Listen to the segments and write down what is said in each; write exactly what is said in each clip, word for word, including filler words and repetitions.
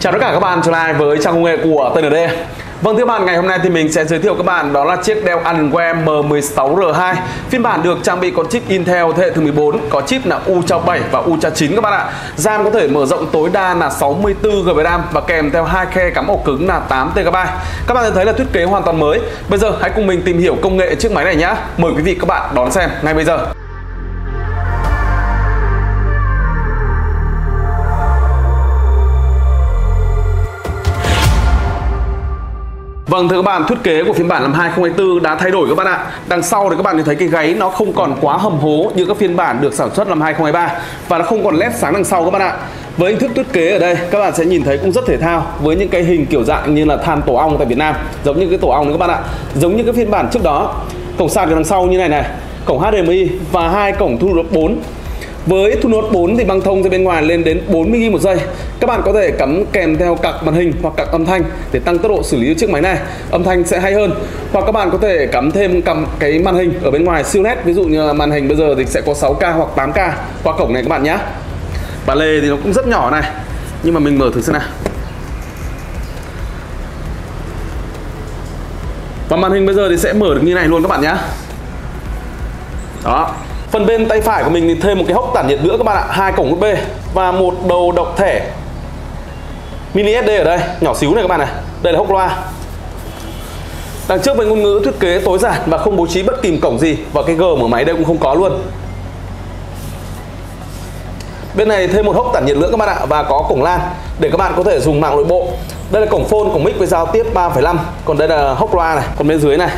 Chào tất cả các bạn trở lại với trang công nghệ của tê en đê. Vâng thưa bạn, ngày hôm nay thì mình sẽ giới thiệu các bạn đó là chiếc Dell Alienware M mười sáu R hai. Phiên bản được trang bị con chip Intel thế hệ thứ mười bốn, có chip là Ultra bảy và Ultra chín các bạn ạ. RAM có thể mở rộng tối đa là sáu mươi tư gi ga bai RAM và kèm theo hai khe cắm ổ cứng là tám tê bai. Các bạn thấy là thiết kế hoàn toàn mới. Bây giờ hãy cùng mình tìm hiểu công nghệ chiếc máy này nhé. Mời quý vị các bạn đón xem ngay bây giờ. Vâng thưa các bạn, thiết kế của phiên bản năm hai không hai tư đã thay đổi các bạn ạ. Đằng sau thì các bạn thấy cái gáy nó không còn quá hầm hố như các phiên bản được sản xuất năm hai không hai ba và nó không còn led sáng đằng sau các bạn ạ. Với hình thức thiết kế ở đây các bạn sẽ nhìn thấy cũng rất thể thao với những cái hình kiểu dạng như là than tổ ong tại Việt Nam, giống như cái tổ ong đấy các bạn ạ. Giống như cái phiên bản trước đó, cổng sạc ở đằng sau như này này, cổng H D M I và hai cổng thu nốt bốn. Với thu nốt bốn thì băng thông ra bên ngoài lên đến bốn mươi gi ga bai một giây. Các bạn có thể cắm kèm theo card màn hình hoặc card âm thanh để tăng tốc độ xử lý chiếc máy này, âm thanh sẽ hay hơn. Hoặc các bạn có thể cắm thêm cầm cái màn hình ở bên ngoài siêu nét, ví dụ như màn hình bây giờ thì sẽ có sáu K hoặc tám K qua cổng này các bạn nhé. Bản lề thì nó cũng rất nhỏ này, nhưng mà mình mở thử xem nào. Và màn hình bây giờ thì sẽ mở được như này luôn các bạn nhé. Đó. Phần bên tay phải của mình thì thêm một cái hốc tản nhiệt nữa các bạn ạ, hai cổng u ét bê và một đầu đọc thẻ mini ét đê ở đây, nhỏ xíu này các bạn này. Đây là hốc loa. Đằng trước với ngôn ngữ thiết kế tối giản và không bố trí bất kỳ cổng gì, và cái G mở máy đây cũng không có luôn. Bên này thêm một hốc tản nhiệt nữa các bạn ạ, và có cổng LAN để các bạn có thể dùng mạng nội bộ. Đây là cổng phone, cổng mic với giao tiếp ba phẩy năm, còn đây là hốc loa này, còn bên dưới này.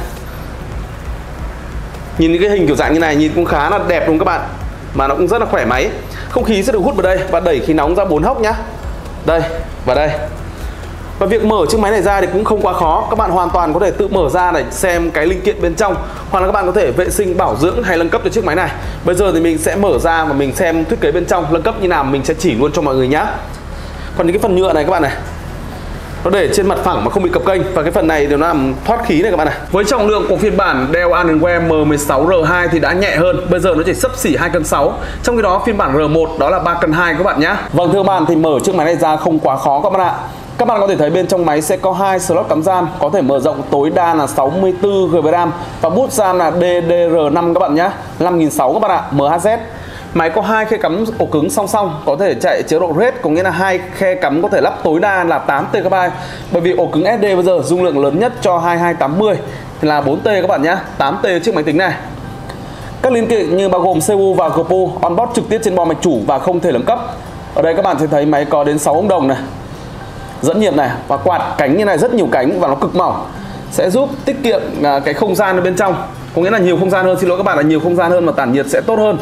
Nhìn những cái hình kiểu dạng như này nhìn cũng khá là đẹp đúng không các bạn, mà nó cũng rất là khỏe máy. Không khí sẽ được hút vào đây và đẩy khí nóng ra bốn hốc nhá. Đây và đây. Và việc mở chiếc máy này ra thì cũng không quá khó. Các bạn hoàn toàn có thể tự mở ra để xem cái linh kiện bên trong, hoặc là các bạn có thể vệ sinh, bảo dưỡng hay nâng cấp cho chiếc máy này. Bây giờ thì mình sẽ mở ra và mình xem thiết kế bên trong nâng cấp như nào, mình sẽ chỉ luôn cho mọi người nhá. Còn những cái phần nhựa này các bạn này, nó để trên mặt phẳng mà không bị cập kênh, và cái phần này thì nó làm thoát khí này các bạn này. Với trọng lượng của phiên bản Dell Alienware M mười sáu R hai thì đã nhẹ hơn, bây giờ nó chỉ xấp xỉ hai cân sáu. Trong khi đó phiên bản R một đó là ba cân hai các bạn nhé. Vâng thưa các bạn, thì mở chiếc máy này ra không quá khó các bạn ạ. Các bạn có thể thấy bên trong máy sẽ có hai slot cắm RAM, có thể mở rộng tối đa là sáu mươi tư gi ga bai RAM và bút RAM là D D R năm các bạn nhé, năm nghìn sáu trăm các bạn ạ, M H Z. Máy có hai khe cắm ổ cứng song song, có thể chạy chế độ RAID, có nghĩa là hai khe cắm có thể lắp tối đa là tám tê bai. Bởi vì ổ cứng ét đê bây giờ dung lượng lớn nhất cho hai hai tám mươi thì là bốn tê các bạn nhé, tám tê chiếc máy tính này. Các linh kiện như bao gồm xê pê u và giê pê u onboard trực tiếp trên bo mạch chủ và không thể nâng cấp. Ở đây các bạn sẽ thấy máy có đến sáu ống đồng này, dẫn nhiệt này, và quạt cánh như này, rất nhiều cánh và nó cực mỏng, sẽ giúp tiết kiệm cái không gian ở bên trong, có nghĩa là nhiều không gian hơn, xin lỗi các bạn, là nhiều không gian hơn mà tản nhiệt sẽ tốt hơn.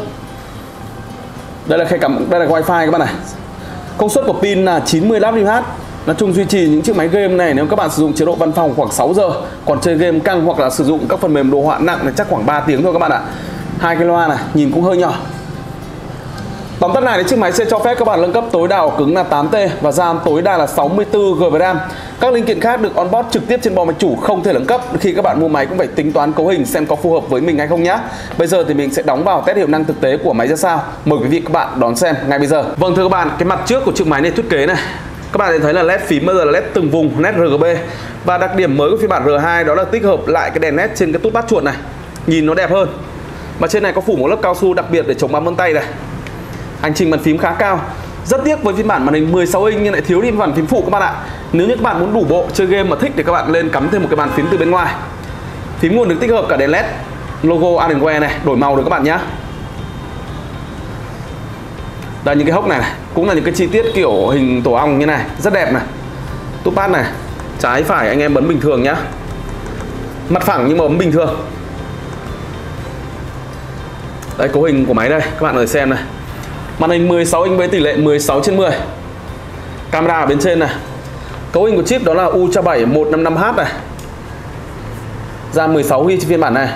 Đây là khe cắm, đây là wifi các bạn này. Công suất của pin là chín mươi lăm ampe-hour. Nói chung duy trì những chiếc máy game này nếu các bạn sử dụng chế độ văn phòng khoảng sáu giờ, còn chơi game căng hoặc là sử dụng các phần mềm đồ họa nặng thì chắc khoảng ba tiếng thôi các bạn ạ. Hai cái loa này nhìn cũng hơi nhỏ. Tóm tắt này thì chiếc máy sẽ cho phép các bạn nâng cấp tối đa ổ cứng là tám tê và RAM tối đa là sáu mươi tư gi ga bai RAM. Các linh kiện khác được onboard trực tiếp trên bo mạch chủ, không thể nâng cấp. Khi các bạn mua máy cũng phải tính toán cấu hình xem có phù hợp với mình hay không nhé. Bây giờ thì mình sẽ đóng vào test hiệu năng thực tế của máy ra sao. Mời quý vị các bạn đón xem ngay bây giờ. Vâng thưa các bạn, cái mặt trước của chiếc máy này thiết kế này, các bạn thấy là led phím bây giờ là led từng vùng, led R G B. Và đặc điểm mới của phiên bản R hai đó là tích hợp lại cái đèn led trên cái tút bát chuột này, nhìn nó đẹp hơn. Mà trên này có phủ một lớp cao su đặc biệt để chống bám vân tay này. Hành trình bàn phím khá cao. Rất tiếc với phiên bản màn hình mười sáu inch nhưng lại thiếu đi bàn phím phụ các bạn ạ. Nếu như các bạn muốn đủ bộ chơi game mà thích thì các bạn lên cắm thêm một cái bàn phím từ bên ngoài. Phím nguồn được tích hợp cả đèn led, logo Alienware này, đổi màu được các bạn nhé. Đây những cái hốc này, này cũng là những cái chi tiết kiểu hình tổ ong như này, rất đẹp này. Tút pad này, trái phải anh em bấm bình thường nhá. Mặt phẳng nhưng mà bấm bình thường. Đây cấu hình của máy đây, các bạn ơi xem này. Màn hình mười sáu inch với tỷ lệ mười sáu trên mười. Camera ở bên trên này. Cấu hình của chip đó là Ultra bảy một trăm năm mươi lăm H này. RAM mười sáu gi ga bai trên phiên bản này.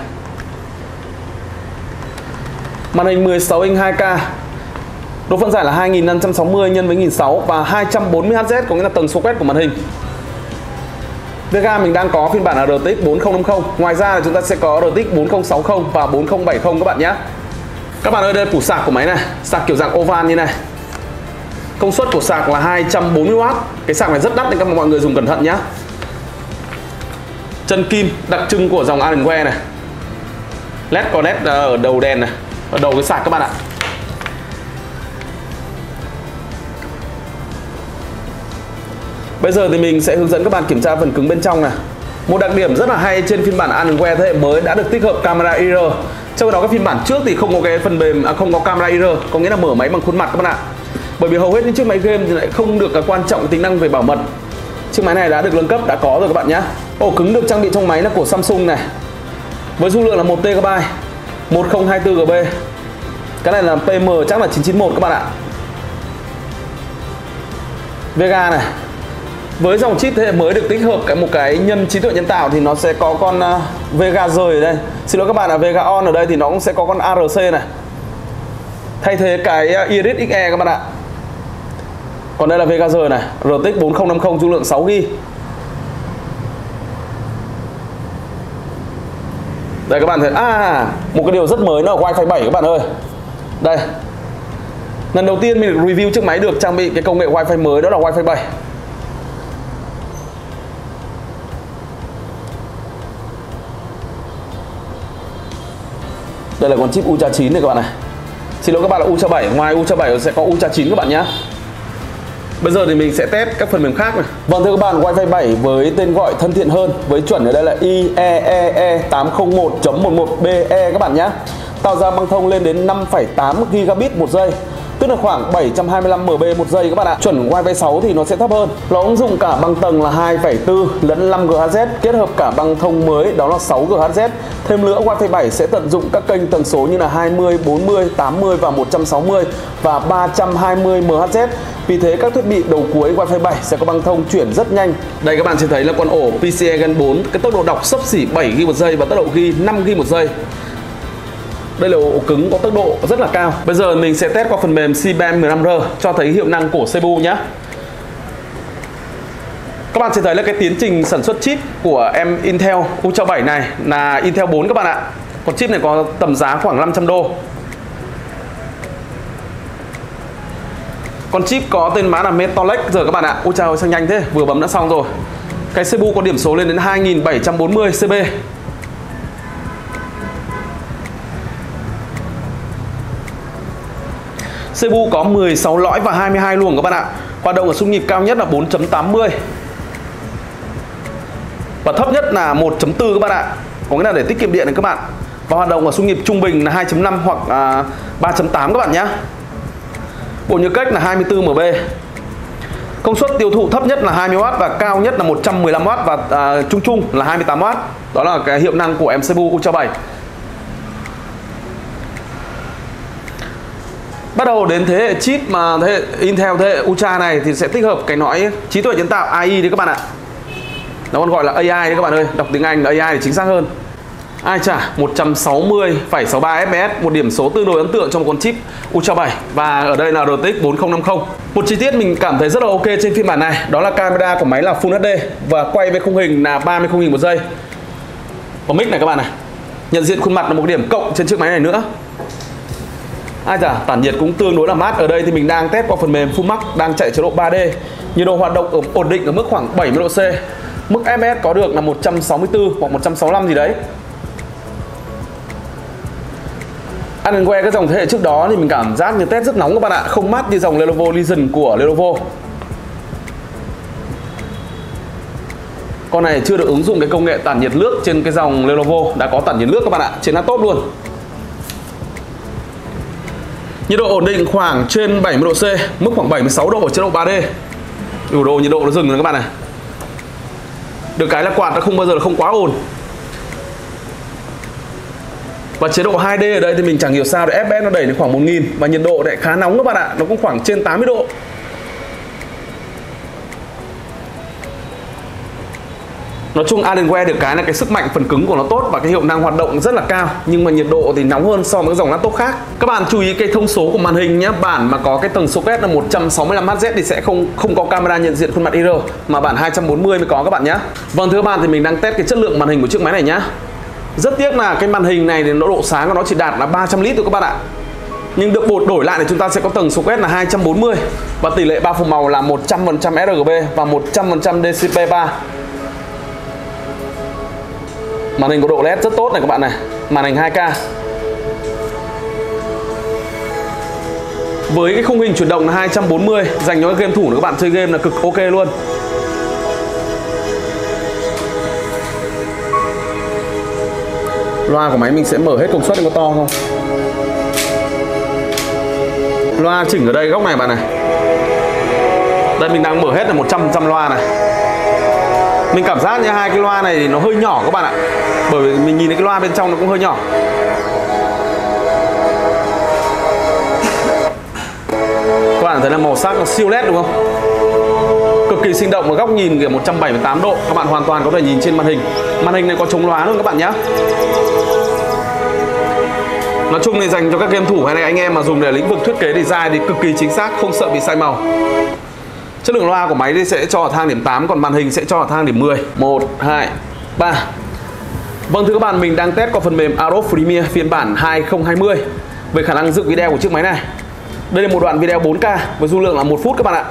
Màn hình mười sáu inch hai K. Độ phân giải là hai nghìn năm trăm sáu mươi nhân với một nghìn sáu trăm và hai trăm bốn mươi héc, có nghĩa là tần số quét của màn hình. Vega mình đang có phiên bản là R T X bốn không năm không. Ngoài ra là chúng ta sẽ có R T X bốn không sáu không và bốn không bảy không các bạn nhé. Các bạn ơi, đây là củ sạc của máy này, sạc kiểu dạng oval như này. Công suất của sạc là hai trăm bốn mươi oát. Cái sạc này rất đắt nên các mọi người dùng cẩn thận nhé. Chân kim đặc trưng của dòng Alienware này. led có led ở đầu đèn này, ở đầu cái sạc các bạn ạ. Bây giờ thì mình sẽ hướng dẫn các bạn kiểm tra phần cứng bên trong này. Một đặc điểm rất là hay trên phiên bản Alienware thế hệ mới đã được tích hợp camera i rờ. Trong đó cái phiên bản trước thì không có cái phần mềm, à, không có camera i rờ, có nghĩa là mở máy bằng khuôn mặt các bạn ạ. Bởi vì hầu hết những chiếc máy game thì lại không được quan trọng tính năng về bảo mật. Chiếc máy này đã được nâng cấp, đã có rồi các bạn nhé. Ổ cứng được trang bị trong máy là của Samsung này, với dung lượng là một tê bai, một không hai tư gi ga bai. Cái này là pê em chắc là chín chín mốt các bạn ạ. Vega này, với dòng chip thế hệ mới được tích hợp cái một cái nhân trí tuệ nhân tạo thì nó sẽ có con uh, Vega rời ở đây. Xin lỗi các bạn, là Vega On ở đây thì nó cũng sẽ có con a rờ xê này, thay thế cái uh, Iris ích e các bạn ạ. Còn đây là Vega rời này, rờ tê ích bốn không năm không, dung lượng sáu gi ga bai. Đây các bạn thấy, à, một cái điều rất mới nó là Wi-Fi bảy các bạn ơi. Đây, lần đầu tiên mình được review chiếc máy được trang bị cái công nghệ Wi-Fi mới, đó là Wi-Fi bảy. Đây là con chip Ultra chín này các bạn này. Xin lỗi các bạn là Ultra bảy, ngoài Ultra bảy sẽ có Ultra chín các bạn nhé. Bây giờ thì mình sẽ test các phần mềm khác này. Vâng thưa các bạn, Wi-Fi bảy với tên gọi thân thiện hơn, với chuẩn ở đây là i e e e tám không một chấm một một b e các bạn nhé. Tạo ra băng thông lên đến năm phẩy tám gigabit một giây, tức là khoảng bảy trăm hai mươi lăm mb một giây các bạn ạ. Chuẩn Wi-Fi sáu thì nó sẽ thấp hơn. Nó ứng dụng cả băng tầng là hai phẩy bốn lẫn năm gigahertz, kết hợp cả băng thông mới đó là sáu gigahertz. Thêm nữa, Wi-Fi bảy sẽ tận dụng các kênh tần số như là hai mươi, bốn mươi, tám mươi và một trăm sáu mươi và ba trăm hai mươi MHz. Vì thế các thiết bị đầu cuối Wi-Fi bảy sẽ có băng thông chuyển rất nhanh. Đây các bạn sẽ thấy là con ổ pê xê i Gen bốn, cái tốc độ đọc xấp xỉ bảy gi ga bai một giây và tốc độ ghi năm gi ga bai một giây. Đây là ổ cứng có tốc độ rất là cao. Bây giờ mình sẽ test qua phần mềm C-band mười lăm R cho thấy hiệu năng của xê pê u nhé. Các bạn sẽ thấy là cái tiến trình sản xuất chip của em Intel Ultra bảy này là Intel bốn các bạn ạ. Con chip này có tầm giá khoảng năm trăm đô. Con chip có tên mã là Metal Lake giờ các bạn ạ. Ôi trời ơi, sang nhanh thế, vừa bấm đã xong rồi. Cái xê pê u có điểm số lên đến hai nghìn bảy trăm bốn mươi C P. xê pê u có mười sáu lõi và hai mươi hai luồng các bạn ạ. Hoạt động ở xung nhịp cao nhất là bốn chấm tám mươi và thấp nhất là một chấm bốn các bạn ạ. Có nghĩa là để tiết kiệm điện này các bạn. Và hoạt động ở xung nhịp trung bình là hai chấm năm hoặc à, ba chấm tám các bạn nhé. Bộ nhớ cách là hai mươi tư mb. Công suất tiêu thụ thấp nhất là hai mươi oát và cao nhất là một trăm mười lăm oát và à, chung chung là hai mươi tám oát. Đó là cái hiệu năng của em xê pê u Ultra bảy. Bắt đầu đến thế hệ chip mà thế hệ Intel thế hệ Ultra này thì sẽ tích hợp cái lõi trí tuệ nhân tạo a i đấy các bạn ạ. Nó còn gọi là a i đấy các bạn ơi, đọc tiếng Anh là a i thì chính xác hơn. Ai chả, một trăm sáu mươi phẩy sáu mươi ba ép pê ét, một điểm số tương đối ấn tượng trong một con chip Ultra bảy. Và ở đây là rờ tê ích bốn không năm không. Một chi tiết mình cảm thấy rất là ok trên phiên bản này, đó là camera của máy là Full ết đê và quay với khung hình là ba mươi khung hình một giây. Và mic này các bạn này, nhận diện khuôn mặt là một điểm cộng trên chiếc máy này nữa. Ai chả, tản nhiệt cũng tương đối là mát. Ở đây thì mình đang test qua phần mềm Full Max, đang chạy chế độ ba D. Nhiệt độ hoạt động ở, ổn định ở mức khoảng bảy mươi độ C. Mức ép pê ét có được là một trăm sáu mươi tư hoặc một trăm sáu mươi lăm gì đấy. Alienware cái dòng thế hệ trước đó thì mình cảm giác như test rất nóng các bạn ạ, không mát như dòng Lenovo Legion của Lenovo. Con này chưa được ứng dụng cái công nghệ tản nhiệt nước trên cái dòng Lenovo, đã có tản nhiệt nước các bạn ạ, trên laptop luôn. Nhiệt độ ổn định khoảng trên bảy mươi độ C, mức khoảng bảy mươi sáu độ ở chế độ ba D. Đủ độ nhiệt độ nó dừng rồi các bạn này. Được cái là quạt nó không bao giờ là không quá ồn. Và chế độ hai D ở đây thì mình chẳng hiểu sao để ép pê ét nó đẩy đến khoảng một nghìn và nhiệt độ lại khá nóng các bạn ạ, nó cũng khoảng trên tám mươi độ. Nói chung Alienware được cái là cái sức mạnh phần cứng của nó tốt và cái hiệu năng hoạt động rất là cao, nhưng mà nhiệt độ thì nóng hơn so với dòng laptop khác. Các bạn chú ý cái thông số của màn hình nhé. Bản mà có cái tần số quét là một trăm sáu mươi lăm héc thì sẽ không không có camera nhận diện khuôn mặt i rờ, mà bản hai trăm bốn mươi mới có các bạn nhé. Vâng thưa các bạn, thì mình đang test cái chất lượng màn hình của chiếc máy này nhá. Rất tiếc là cái màn hình này thì nó độ sáng của nó chỉ đạt là ba trăm lít thôi các bạn ạ. Nhưng được bột đổi lại thì chúng ta sẽ có tần số quét là hai trăm bốn mươi và tỷ lệ bao phủ màu là một trăm phần trăm rờ giê bê và một trăm phần trăm đê xê pê ba. Màn hình có độ led rất tốt này các bạn này. Màn hình hai K. Với cái khung hình chuyển động là hai trăm bốn mươi, dành cho các game thủ nữa các bạn chơi game là cực ok luôn. Loa của máy mình sẽ mở hết công suất, có to không? Loa chỉnh ở đây góc này bạn này. Đây mình đang mở hết là một trăm phần trăm loa này. Mình cảm giác như hai cái loa này thì nó hơi nhỏ các bạn ạ. Bởi vì mình nhìn thấy cái loa bên trong nó cũng hơi nhỏ. Các bạn thấy là màu sắc nó siêu led đúng không? Cực kỳ sinh động, và góc nhìn kiểu một trăm bảy mươi tám độ. Các bạn hoàn toàn có thể nhìn trên màn hình. Màn hình này có chống lóa luôn các bạn nhé. Nói chung thì dành cho các game thủ hay là anh em mà dùng để lĩnh vực thiết kế design thì cực kỳ chính xác, không sợ bị sai màu. Chất lượng loa của máy thì sẽ cho ở thang điểm tám, còn màn hình sẽ cho ở thang điểm mười. một, hai, ba. Vâng thưa các bạn, mình đang test qua phần mềm Adobe Premiere phiên bản hai không hai không về khả năng dựng video của chiếc máy này. Đây là một đoạn video bốn K với dung lượng là một phút các bạn ạ.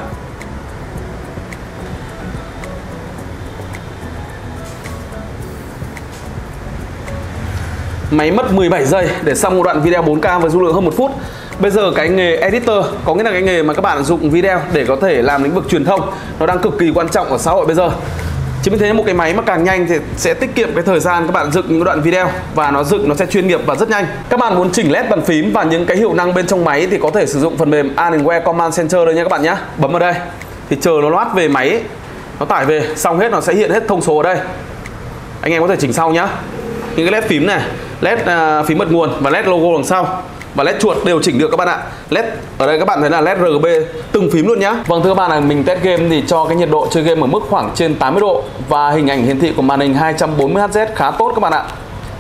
Máy mất mười bảy giây để xong một đoạn video bốn K với dung lượng hơn một phút. Bây giờ cái nghề editor, có nghĩa là cái nghề mà các bạn dùng video để có thể làm lĩnh vực truyền thông, nó đang cực kỳ quan trọng ở xã hội bây giờ. Chính vì thế một cái máy mà càng nhanh thì sẽ tiết kiệm cái thời gian các bạn dựng những đoạn video, và nó dựng nó sẽ chuyên nghiệp và rất nhanh. Các bạn muốn chỉnh led bàn phím và những cái hiệu năng bên trong máy thì có thể sử dụng phần mềm Alienware Command Center đây nha các bạn nhé. Bấm vào đây thì chờ nó loát về máy, nó tải về xong hết nó sẽ hiện hết thông số ở đây. Anh em có thể chỉnh sau nhá. Những cái led phím này, led uh, phím bật nguồn và led logo đằng sau và led chuột đều chỉnh được các bạn ạ. Led ở đây các bạn thấy là led rờ giê bê từng phím luôn nhá. Vâng thưa các bạn, là mình test game thì cho cái nhiệt độ chơi game ở mức khoảng trên tám mươi độ và hình ảnh hiển thị của màn hình hai trăm bốn mươi héc khá tốt các bạn ạ.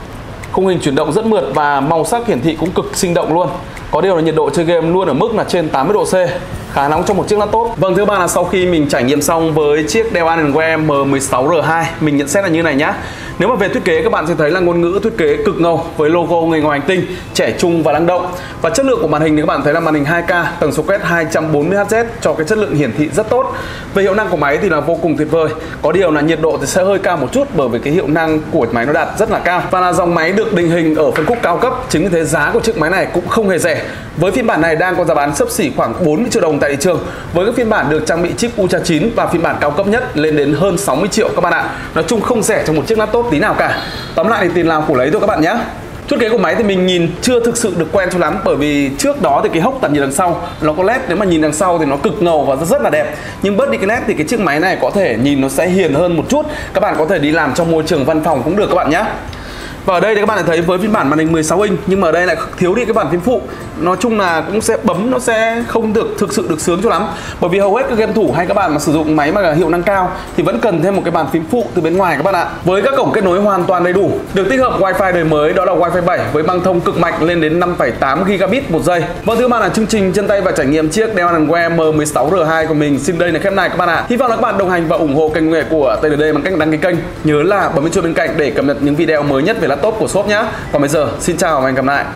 Khung hình chuyển động rất mượt và màu sắc hiển thị cũng cực sinh động luôn. Có điều là nhiệt độ chơi game luôn ở mức là trên tám mươi độ C, khá nóng trong một chiếc laptop. Vâng thưa các bạn, là sau khi mình trải nghiệm xong với chiếc Dell Alienware M mười sáu R hai, mình nhận xét là như này nhá. Nếu mà về thiết kế các bạn sẽ thấy là ngôn ngữ thiết kế cực ngầu với logo người ngoài hành tinh, trẻ trung và năng động. Và chất lượng của màn hình thì các bạn thấy là màn hình hai K, tần số quét hai trăm bốn mươi héc cho cái chất lượng hiển thị rất tốt. Về hiệu năng của máy thì là vô cùng tuyệt vời. Có điều là nhiệt độ thì sẽ hơi cao một chút bởi vì cái hiệu năng của máy nó đạt rất là cao. Và là dòng máy được định hình ở phân khúc cao cấp, chính vì thế giá của chiếc máy này cũng không hề rẻ. Với phiên bản này đang có giá bán xấp xỉ khoảng bốn mươi triệu đồng tại thị trường. Với các phiên bản được trang bị chip Ultra chín và phiên bản cao cấp nhất lên đến hơn sáu mươi triệu các bạn ạ. Nói chung không rẻ trong một chiếc laptop tí nào cả. Tóm lại thì tiền làm của lấy thôi các bạn nhé. Thiết kế của máy thì mình nhìn chưa thực sự được quen cho lắm, bởi vì trước đó thì cái hốc tản nhiệt đằng sau nó có led, nếu mà nhìn đằng sau thì nó cực ngầu và rất, rất là đẹp. Nhưng bớt đi cái led thì cái chiếc máy này có thể nhìn nó sẽ hiền hơn một chút. Các bạn có thể đi làm trong môi trường văn phòng cũng được các bạn nhé. Và ở đây thì các bạn thấy với phiên bản màn hình mười sáu inch, nhưng mà ở đây lại thiếu đi cái bàn phím phụ. Nói chung là cũng sẽ bấm nó sẽ không được thực sự được sướng cho lắm. Bởi vì hầu hết các game thủ hay các bạn mà sử dụng máy mà hiệu năng cao thì vẫn cần thêm một cái bàn phím phụ từ bên ngoài các bạn ạ. Với các cổng kết nối hoàn toàn đầy đủ, được tích hợp Wi-Fi đời mới, đó là Wi-Fi bảy với băng thông cực mạnh lên đến năm phẩy tám gigabit một giây. Vâng thưa các bạn, là chương trình chân tay và trải nghiệm chiếc Dell Alienware M mười sáu R hai của mình xin đây là khép này các bạn ạ. Hy vọng là các bạn đồng hành và ủng hộ kênh công nghệ của tê en đê bằng cách đăng ký kênh. Nhớ là bấm chuông bên cạnh để cập nhật những video mới nhất về laptop của shop nhé. Còn bây giờ xin chào và hẹn gặp lại.